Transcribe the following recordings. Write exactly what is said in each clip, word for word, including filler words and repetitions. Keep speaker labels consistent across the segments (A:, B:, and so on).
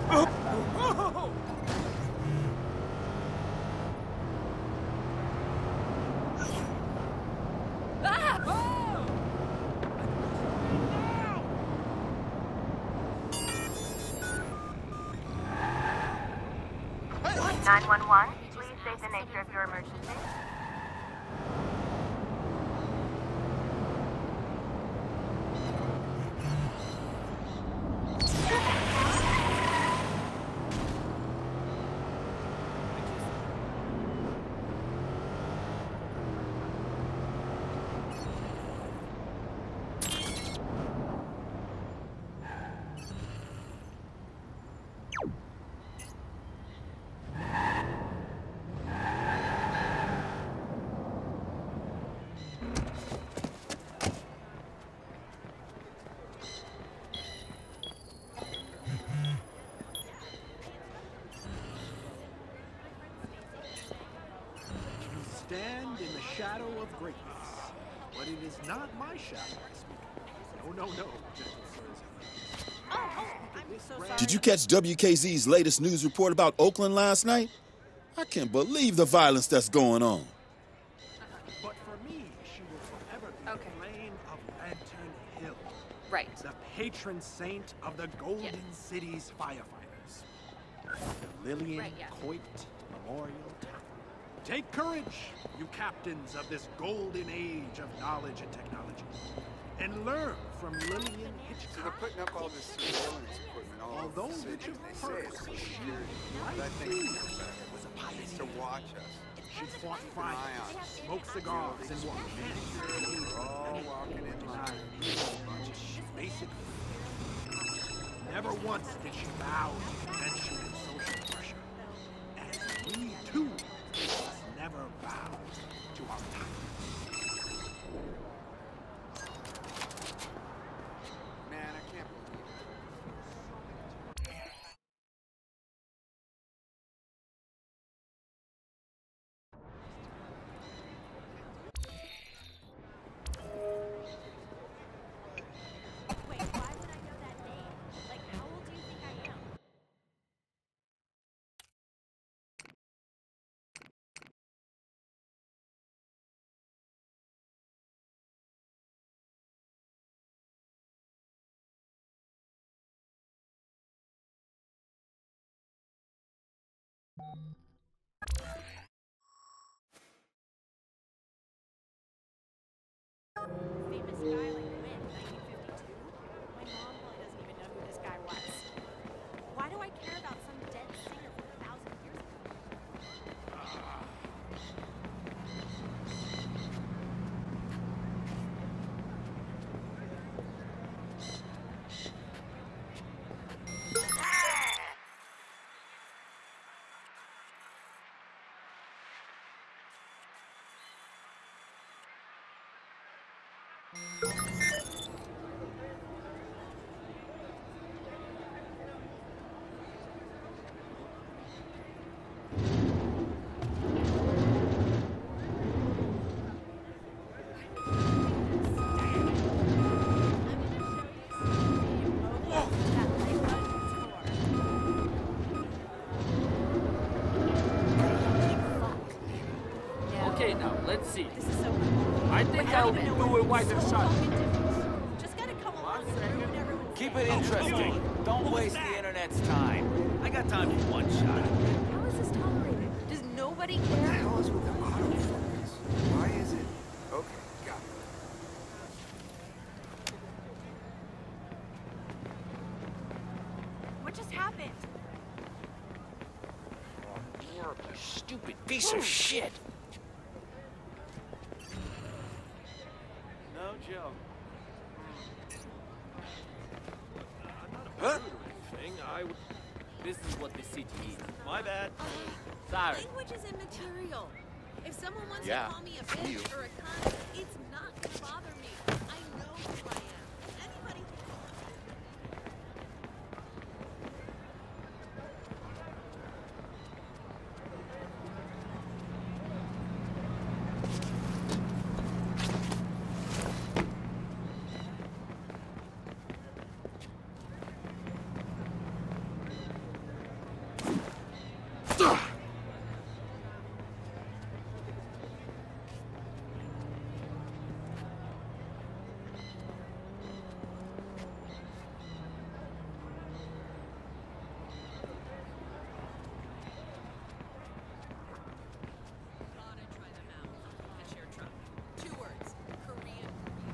A: nine one one, please state the nature of your emergency.
B: Stand in the shadow of greatness, but it is not my shadow I speak of. No, no, no, gentle sirs.
C: Oh, oh, I'm so sorry.
D: Did you catch W K Z's latest news report about Oakland last night? I can't believe the violence that's going on.
B: But for me, she will forever be
C: Okay.
B: the flame of Lantern Hill.
C: Right.
B: The patron saint of the Golden
C: Yes.
B: City's firefighters. The Lillian
C: Right, yeah.
B: Coit Memorial Tower. Take courage, you captains of this golden age of knowledge and technology, and learn from Lillian
E: So they're
B: Hitchcock.
E: putting up all this surveillance equipment all over
B: Although
E: the city.
B: Richard
E: They say it's
B: Perks
E: for
B: she
E: security.
B: right
E: That thing
B: here was a
E: is
B: pioneer.
E: to watch us.
B: She fought
E: Keep an
B: fires,
E: eye on us.
B: smoked cigars, and walked
E: We're all walking in line. Bunch of shit.
B: Basically, never once did she bow to convention and social pressure. And we too must never bow to our tyrants.
E: Man, I can't believe it.
C: Wait, why would I know that name? Like, how old do you think I am? Famous guy like when? nineteen fifty-two? My mom probably doesn't even know who this guy was. Why do I care about some dead singer from a thousand years ago?
F: Okay, now, let's see.
C: This is so
F: I think I'll do a wider shot.
C: Just gotta come along and ruin everyone's
G: Keep
C: day.
G: it interesting. Don't waste the internet's time. I got time for one shot.
C: How is this tolerated? Does nobody
E: What the
C: care?
E: hell is with the autofocus? Why is it? Okay, got it.
C: What just happened?
G: You're a stupid piece of shit.
F: No joke.
G: Huh?
F: Thing, I w this is what the city is. My bad. Sorry.
C: Language is immaterial. If someone wants
G: Yeah,
C: to call me a
G: you.
C: bitch or a cunt, it's not gonna bother me. I know who I am. Anybody can call me. Two words. Korean.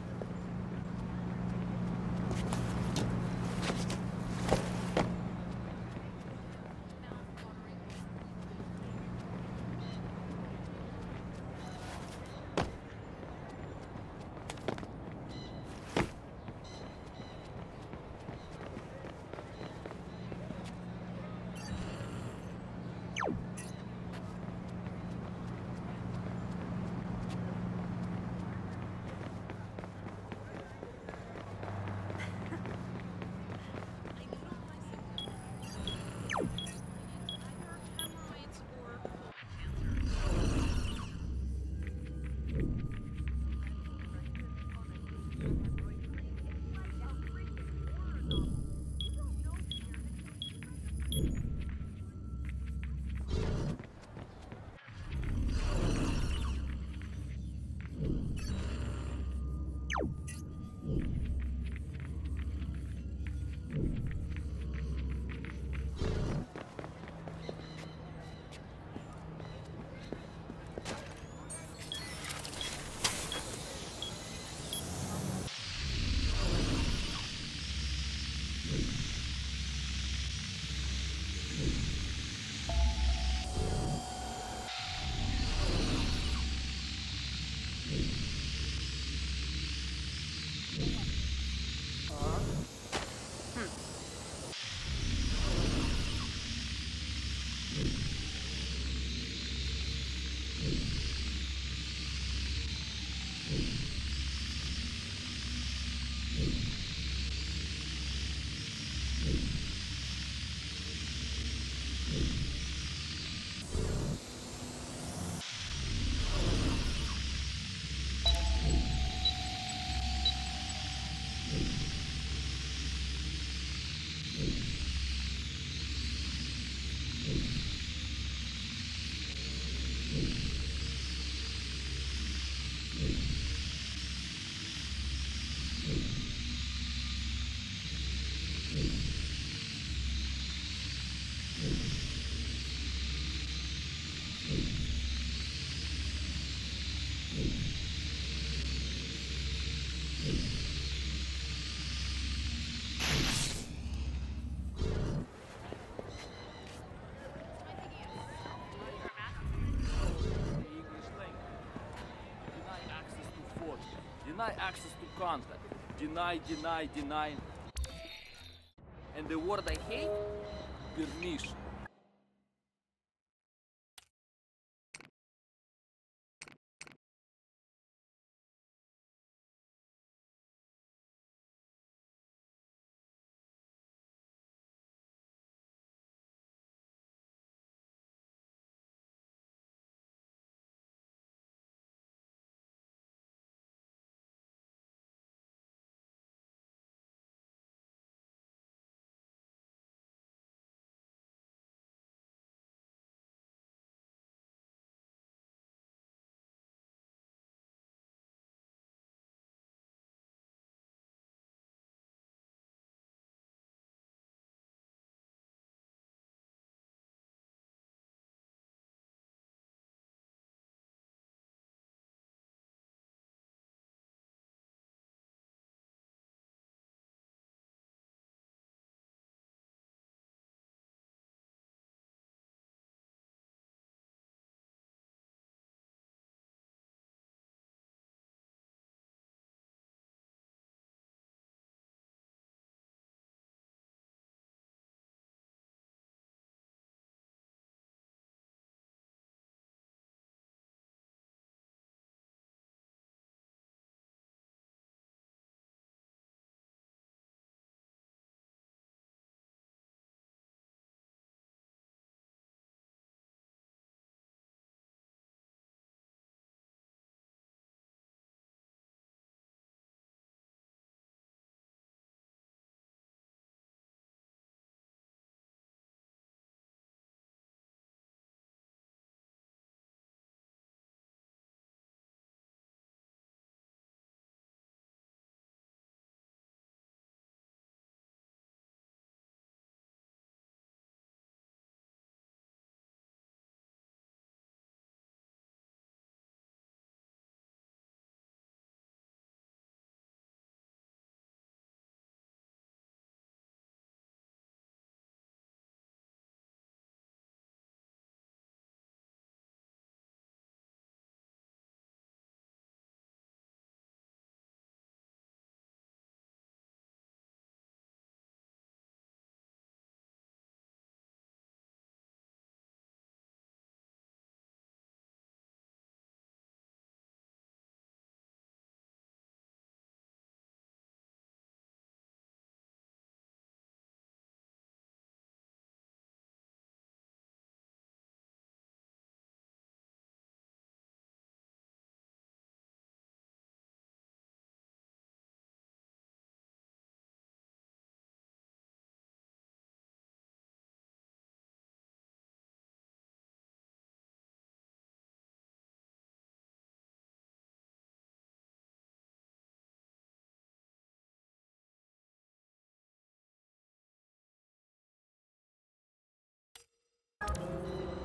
F: Deny access to contact. Deny, deny, deny. And the word I hate? Permission.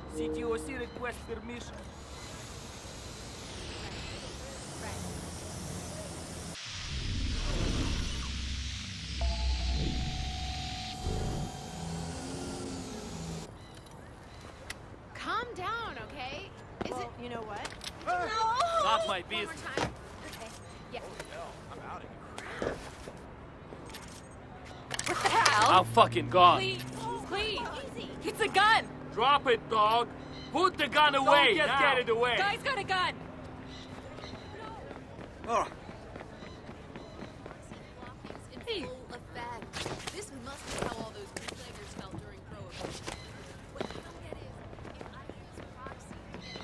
F: ctOS request permission.
C: Calm down, okay? Is it? You know what?
F: Not my
C: One more
F: business.
C: time. Okay. Yeah.
H: What the hell?
F: I'm fucking gone.
H: Please, please.
C: Easy.
H: It's a gun.
F: Drop it, dog. Put the gun away. Don't get
G: now.
F: carried away.
H: Guy's got a gun.
E: Oh,
I: in full effect. This must be how all those bootleggers felt during Prohibition. What you don't get is, if I use proxy and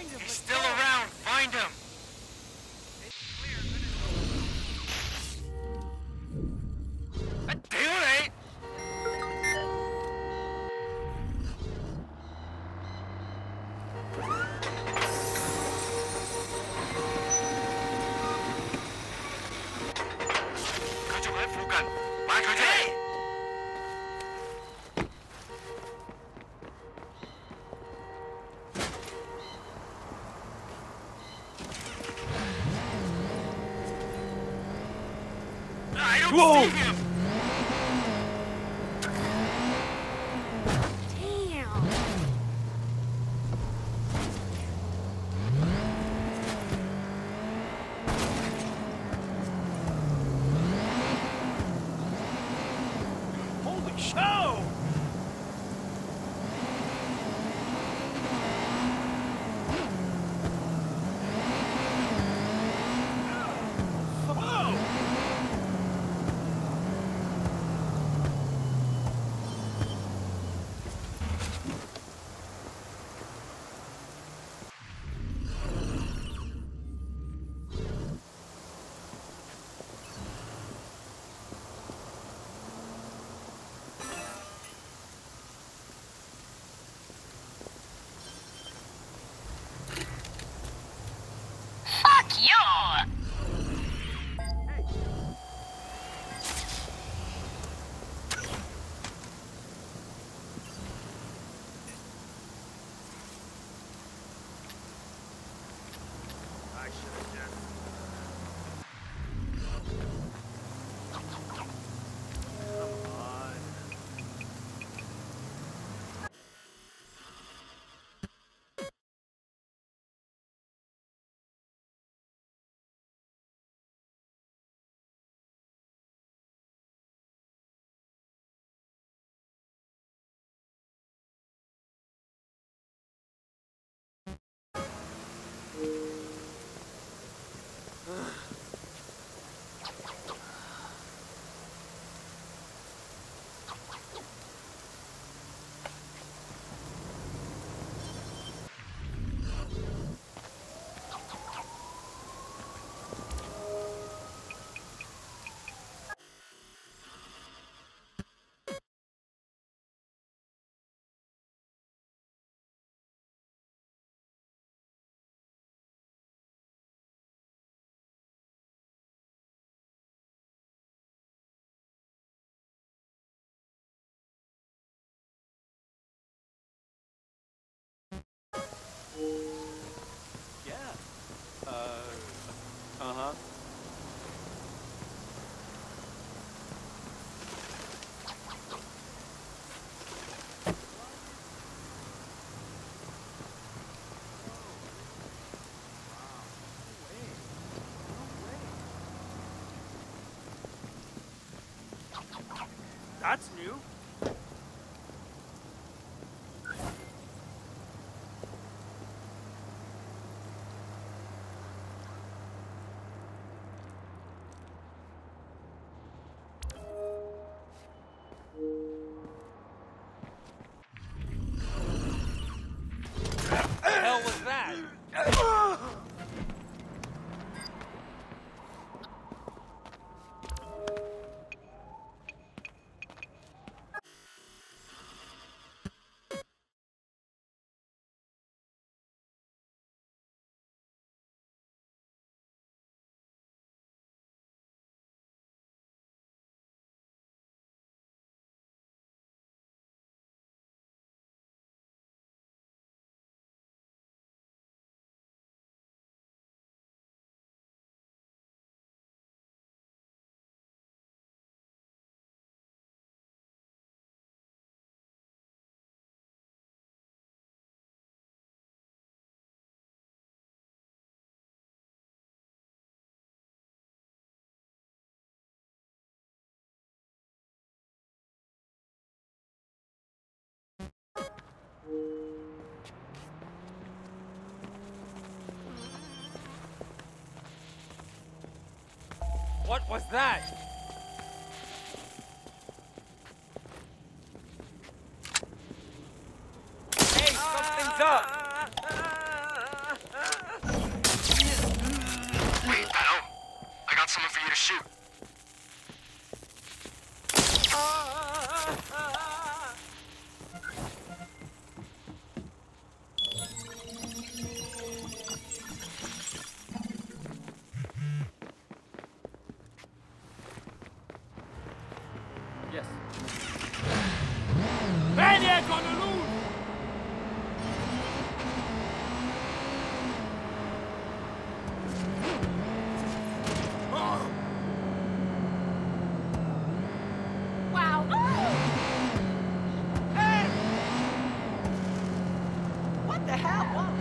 B: find him.
H: He's still around. Find him. That dude ain't. Hey!
C: 哇！
B: Holy show! Whoa! I should have just... Come on.
F: Yeah. Uh. Uh huh.
B: That's new.
F: The hell was that?
G: What was that? Hey, something's up!
F: Yes.
B: Maniac on the loose!
C: Wow. Hey! What the hell? Whoa.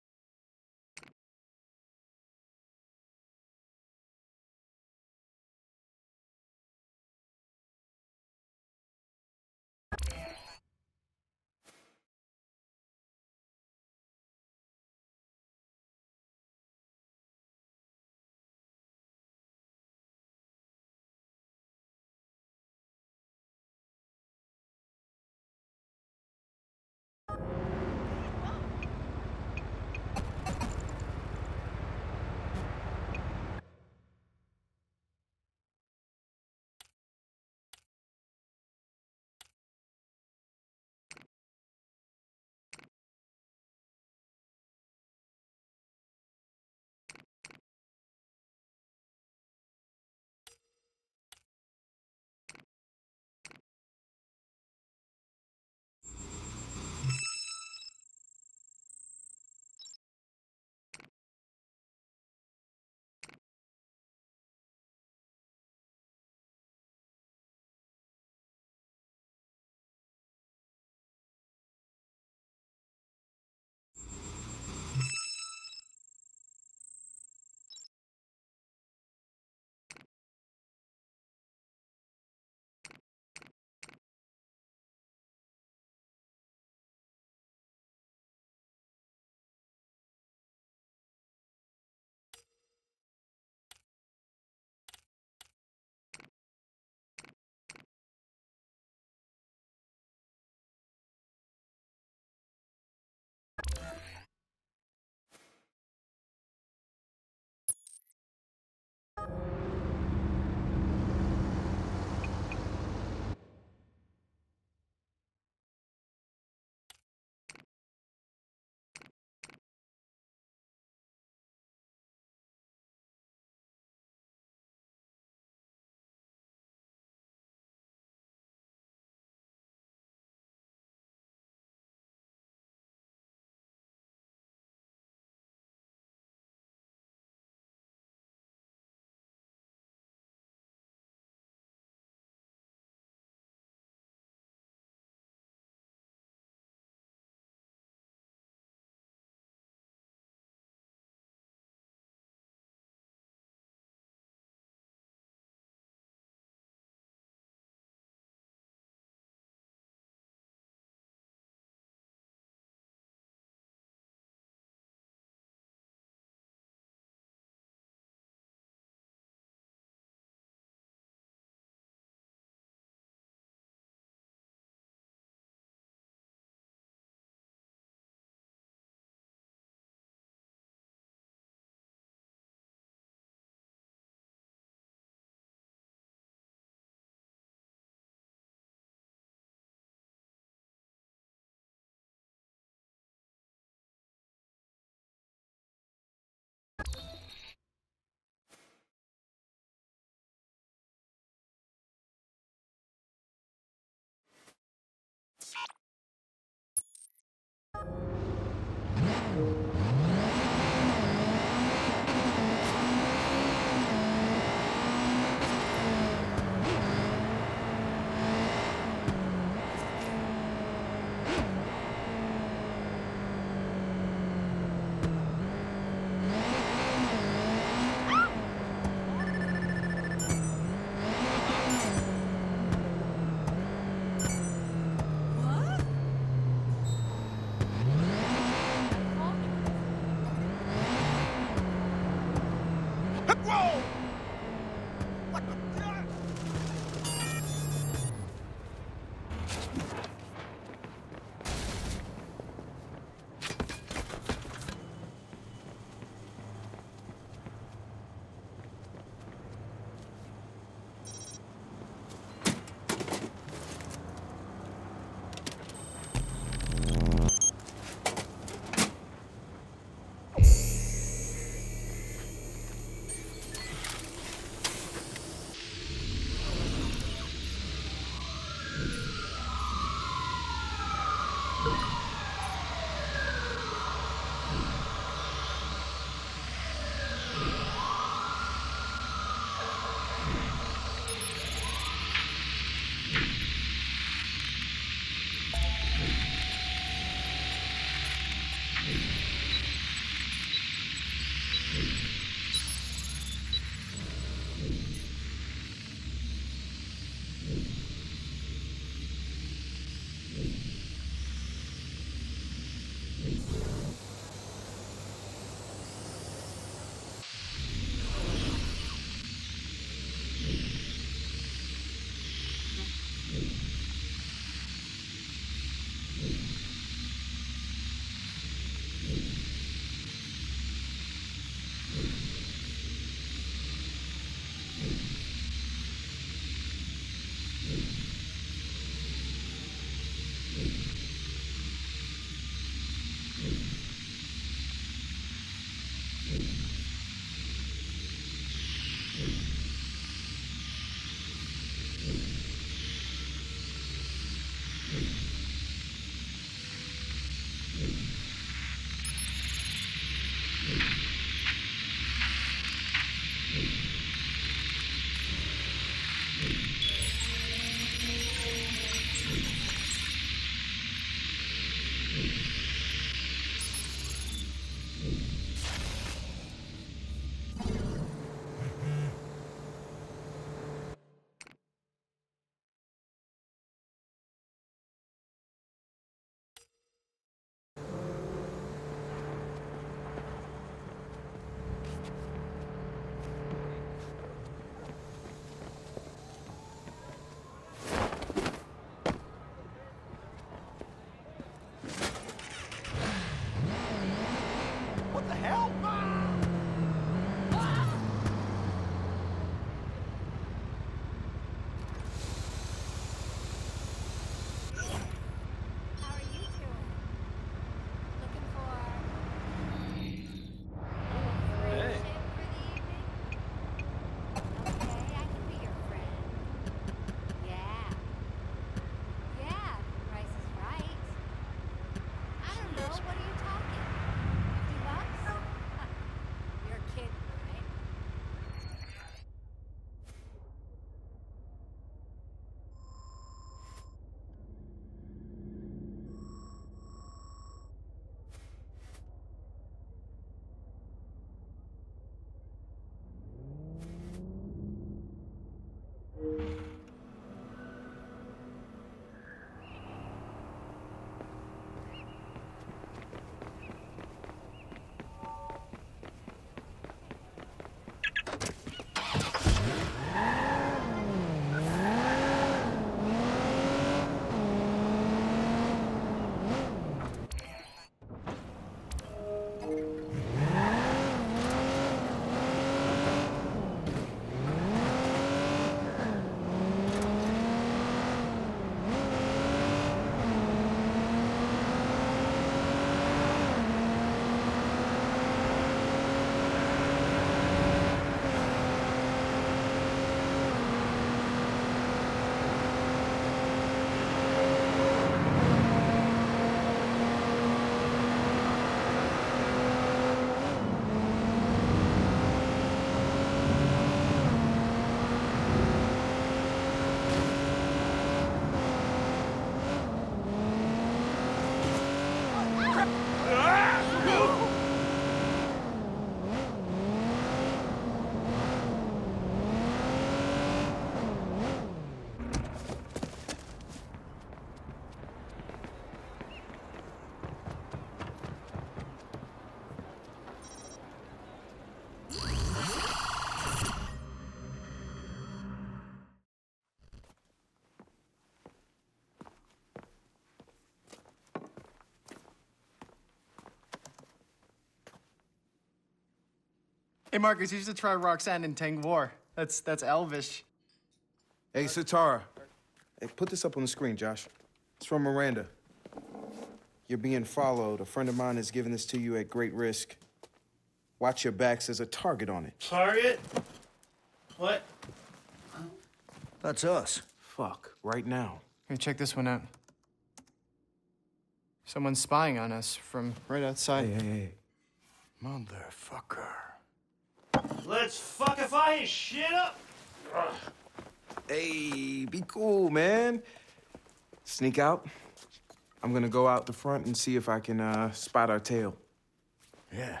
J: Hey, Marcus, you should try Roxanne in Tang War. That's that's Elvish.
E: Hey, Satara. Hey, put this up on the screen, Josh. It's from Miranda. You're being followed. A friend of mine has given this to you at great risk. Watch your backs. There's a target on it.
K: Target? What?
E: That's us. Fuck, right now.
J: Here, check this one out. Someone's spying on us from right outside.
E: Hey, hey, hey.
K: Motherfucker. Let's fuckify his shit up! Ugh.
E: Hey, be cool, man. Sneak out. I'm gonna go out the front and see if I can uh, spot our tail.
K: Yeah.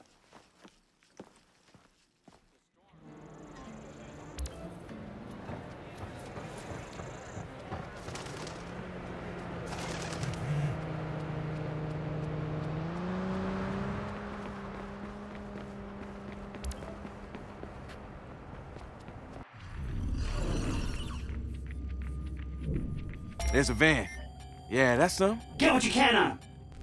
E: There's a van. Yeah, that's them.
K: Get what you can on him!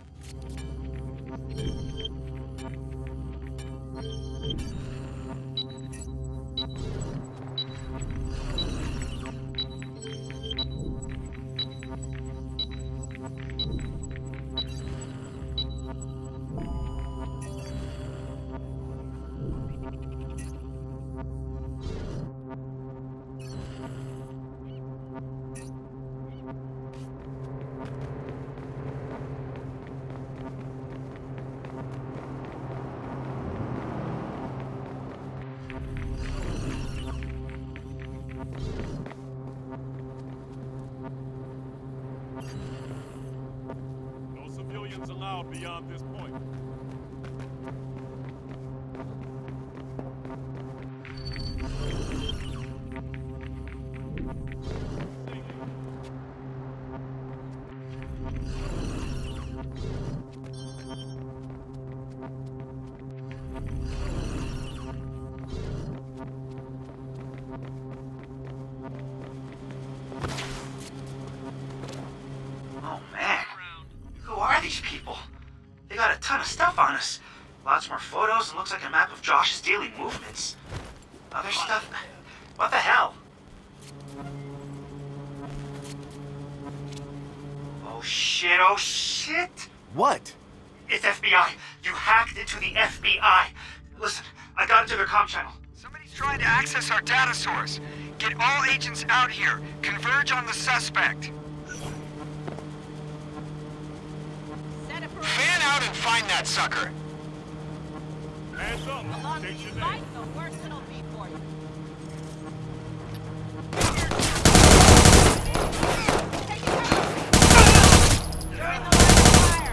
B: No civilians allowed beyond this point.
K: Oh, man. Who are these people? They got a ton of stuff on us. Lots more photos and looks like a map of Josh's daily movements. Other stuff? What the hell? Oh, shit, oh, shit!
E: What?
K: It's F B I. You hacked into the F B I. Listen, I got into their comm channel.
L: Somebody's trying to access our data source. Get all agents out here. Converge on the suspect. Fan out and find that sucker.
B: Hands up.
C: The longer
B: State
C: you
B: your
C: fight,
B: name.
C: the worse it'll be for you. Take it out! You're in the line of fire!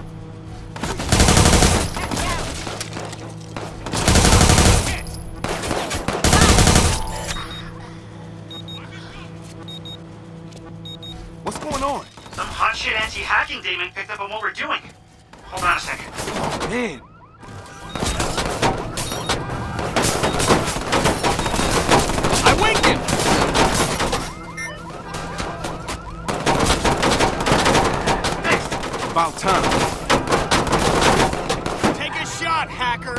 E: What's going on?
K: Some hot shit anti-hacking demon picked up on what we're doing. Hold on a second.
E: Man.
G: I winged him!
E: About time.
G: Take a shot, hacker!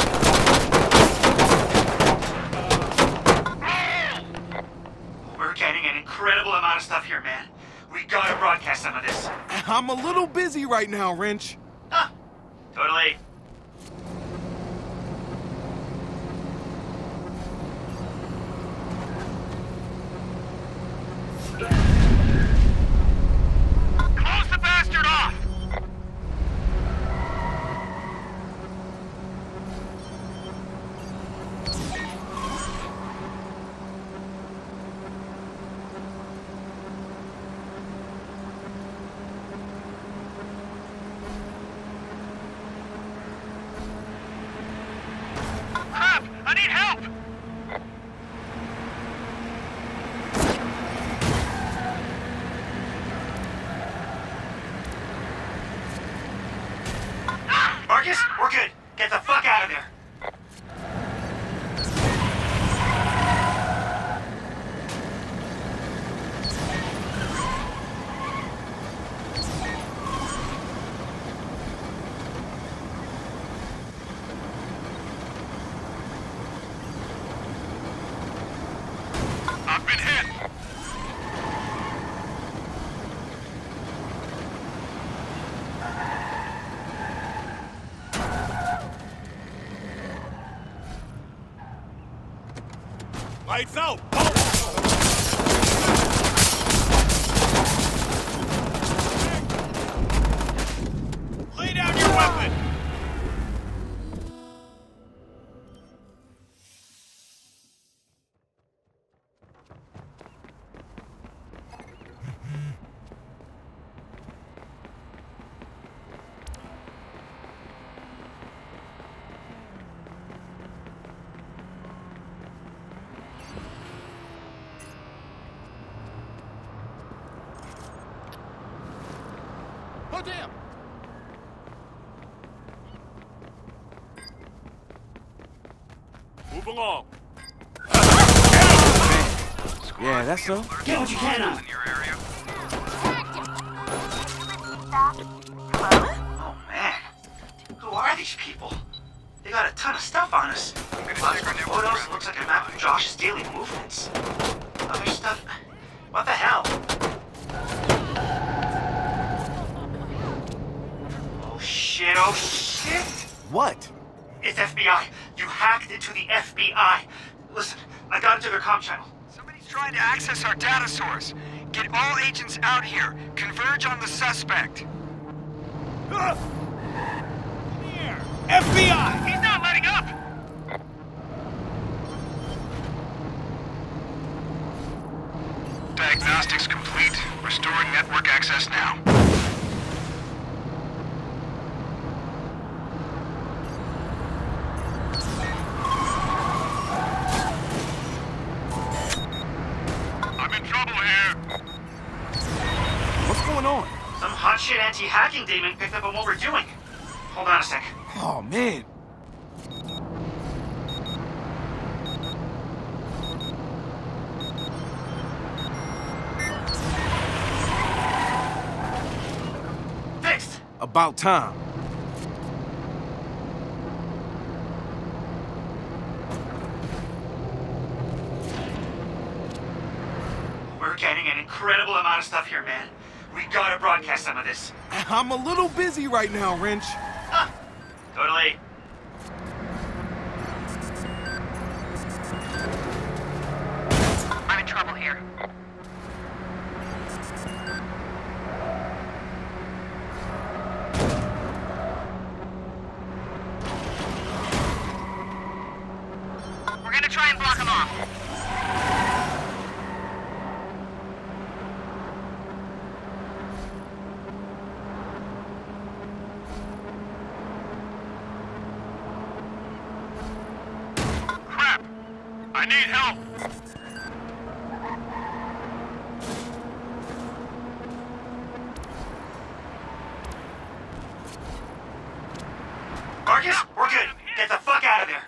K: We're getting an incredible amount of stuff here, man. We gotta broadcast some of this.
E: I'm a little busy right now, Wrench.
K: Ah, totally.
H: Close the bastard off!
B: Lights out! Lay down your weapon! Oh, damn! Move along.
E: Yeah, that's so.
K: Get what you can out. Oh man, who are these people? They got a ton of stuff on us. Lots of photos. Looks like a map of Josh's daily movements. Other stuff. What the hell? Oh shit! Oh shit!
E: What?
K: It's F B I. You hacked into the F B I. Listen, I got into their comm channel.
L: Somebody's trying to access our data source. Get all agents out here. Converge on the suspect.
B: Uh, here! F B I! He's not letting up!
L: Diagnostics complete. Restoring network access now.
K: Some hotshit anti-hacking demon picked up on what we're doing. Hold on a sec.
E: Oh, man.
K: Fixed!
E: About time.
K: We're getting an incredible amount of stuff here, man. We gotta broadcast some of this.
E: I'm a little busy right now, Wrench.
K: Ah, totally.
A: I'm in trouble here. We're gonna try and block him off.
H: I need help!
K: Marcus, we're good. Get the fuck out of there.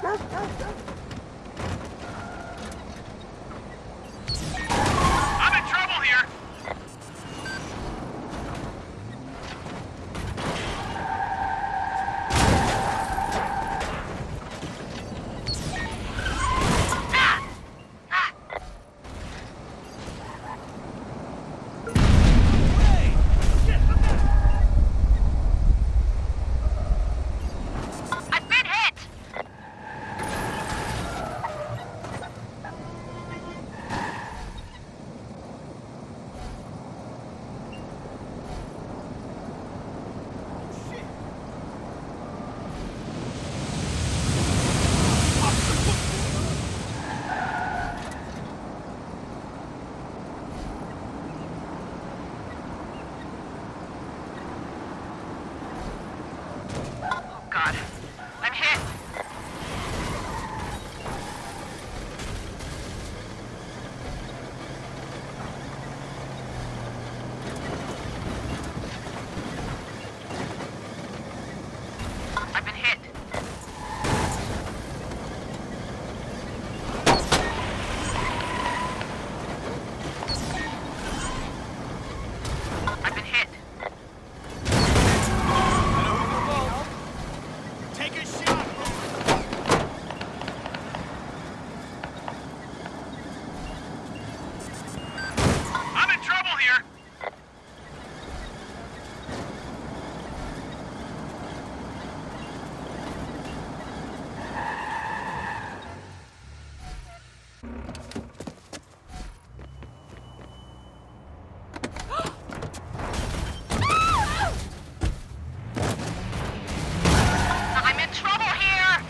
H: I'm in trouble here.
A: I've been hit! Oh God, I'm hit. I've been hit. I've been hit.
B: Take a shot!
H: I'm in trouble here.
A: I'm in trouble here!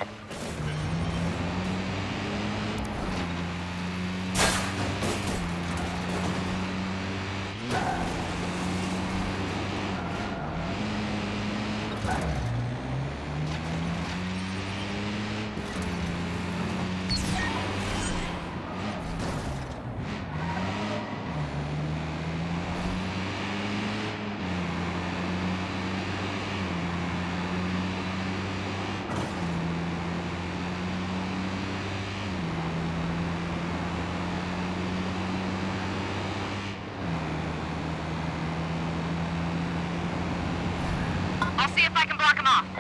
A: I'll see if I can block him off.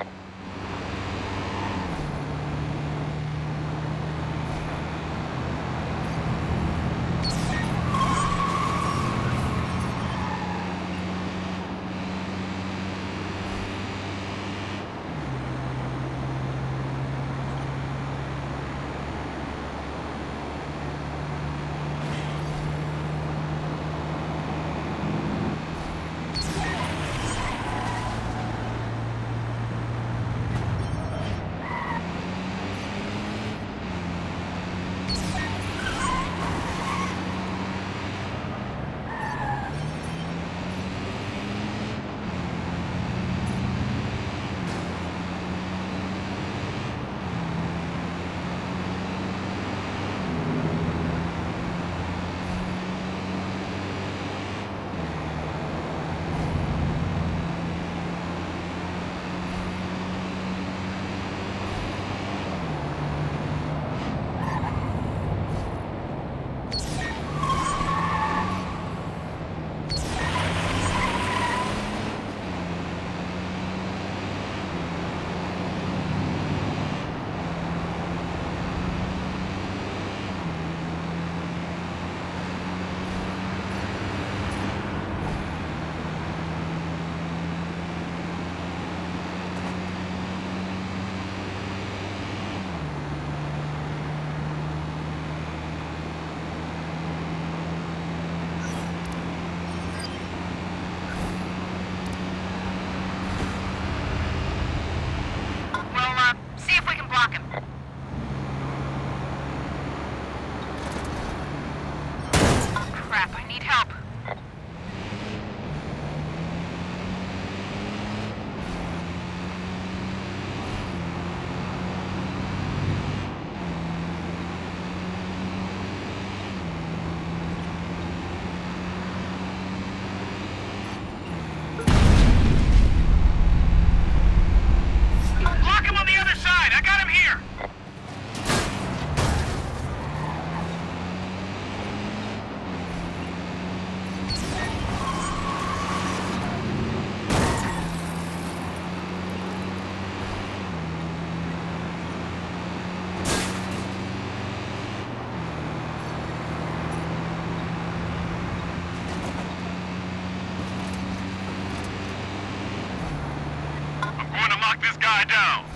H: this guy down.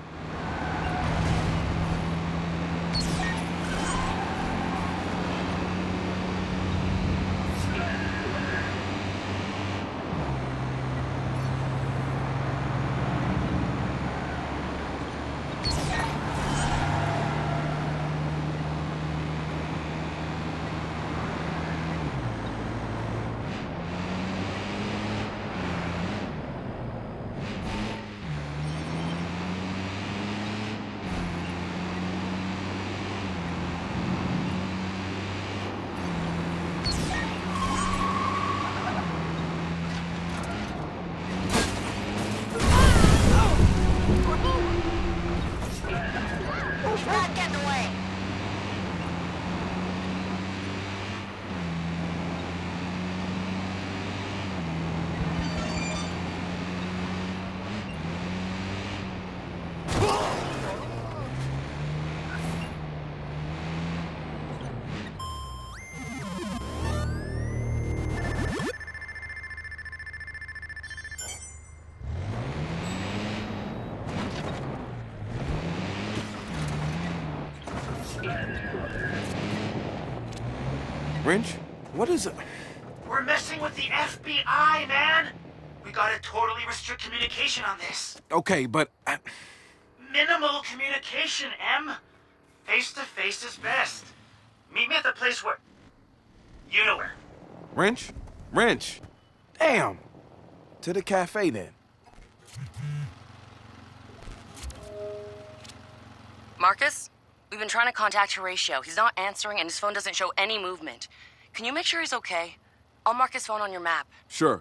E: Wrench? What is it?
K: We're messing with the F B I, man! We gotta totally restrict communication on this.
E: Okay, but... I...
K: Minimal communication, M. Face-to-face is best. Meet me at the place where... You know where.
E: Wrench? Wrench! Damn! To the cafe, then.
M: Marcus? We've been trying to contact Horatio. He's not answering and his phone doesn't show any movement. Can you make sure he's okay? I'll mark his phone on your map.
E: Sure.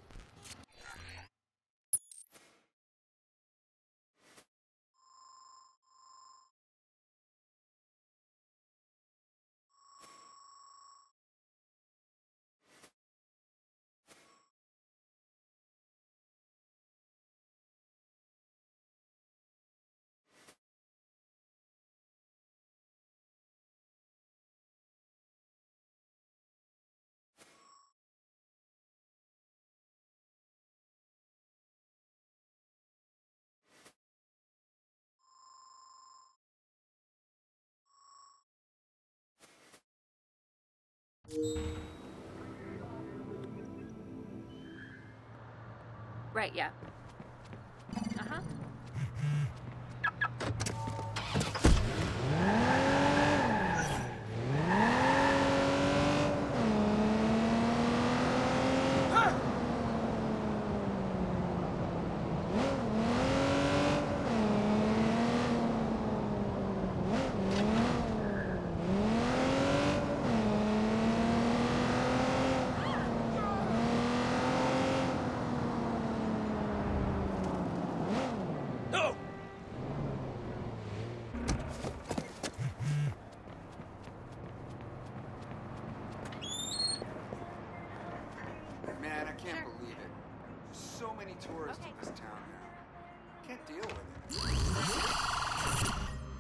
C: Right, yeah. Uh-huh.
N: Man, I can't believe it. There's so many tourists in this town now. Can't deal with it.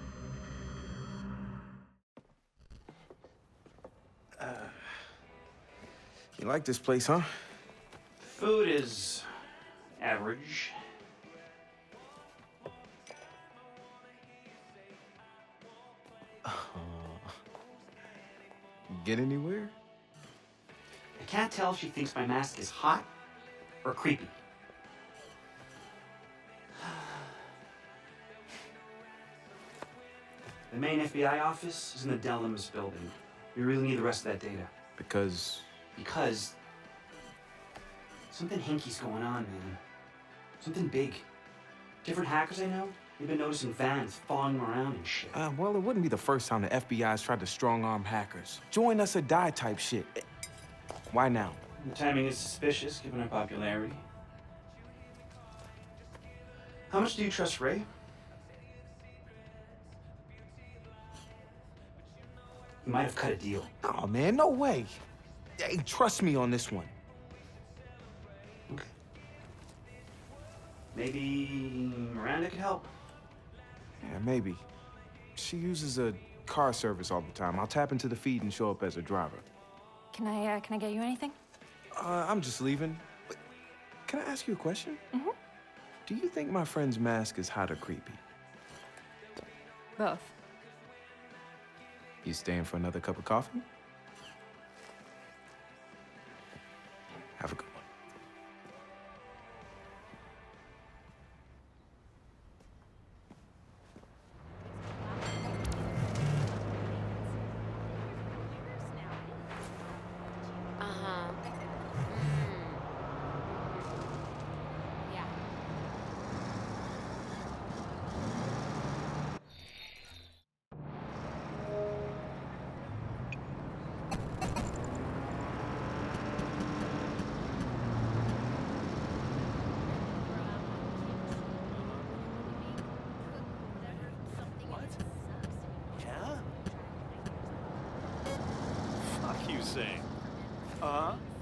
E: Uh, you like this place, huh?
K: Food is... average.
E: Get anywhere?
K: I can't tell if she thinks my mask is hot or creepy. The main F B I office is in the Delamis building. We really need the rest of that data.
E: Because...
K: Because... something hinky's going on, man. Something big. Different hackers I know, they've been noticing vans following them around and shit.
E: Uh, well, it wouldn't be the first time the F B I's tried to strong-arm hackers. Join us or die type shit. Why now?
K: The timing is suspicious, given our popularity. How much do you trust Ray? He might have cut a deal.
E: Oh, man, no way. Hey, trust me on this one.
K: Okay. Maybe Miranda could help?
E: Yeah, maybe. She uses a car service all the time. I'll tap into the feed and show up as a driver.
C: Can I, uh, can I get you anything?
E: Uh, I'm just leaving. But can I ask you a question?
C: Mm-hmm.
E: Do you think my friend's mask is hot or creepy?
O: Both.
E: You staying for another cup of coffee? Have a good one.
O: Uh-huh. Mm. Yeah.
L: Yeah? Fuck you saying. Uh-huh.